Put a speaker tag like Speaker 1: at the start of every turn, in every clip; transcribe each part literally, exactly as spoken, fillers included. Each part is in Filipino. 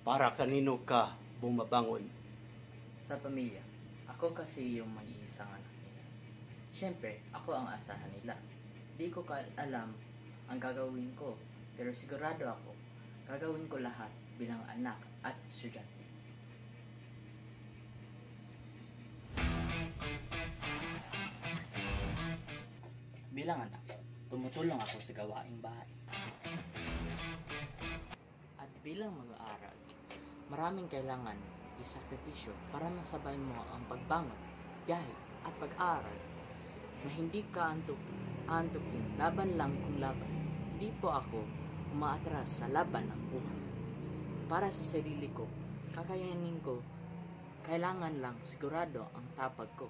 Speaker 1: Para kanino ka bumabangon?
Speaker 2: Sa pamilya, ako kasi yung may isang anak nila. Siyempre, ako ang asahan nila. Di ko ka alam ang gagawin ko, pero sigurado ako, gagawin ko lahat bilang anak at estudyante. Bilang anak, tumutulong ako sa gawaing bahay. At bilang mag-aaral, maraming kailangan isakripisyo para masabay mo ang pagbangon, biyahe at pag-aaral na hindi ka antuk antukin laban lang kung laban. Hindi po ako umaatras sa laban ng buhay. Para sa sarili ko, kakayanin ko, kailangan lang sigurado ang tapag ko.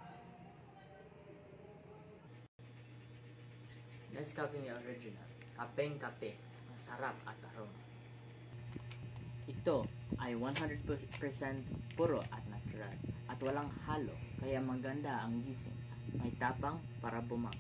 Speaker 2: Nescafe Original, kapeng kape, ang sarap at aroma. Ito ay one hundred percent puro at natural at walang halo, kaya maganda ang gising. May tapang para bumangon.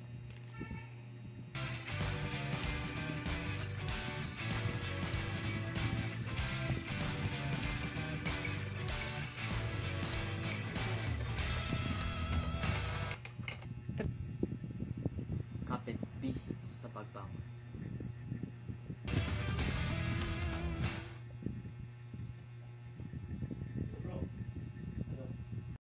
Speaker 2: Kapit bisig sa pagbangon.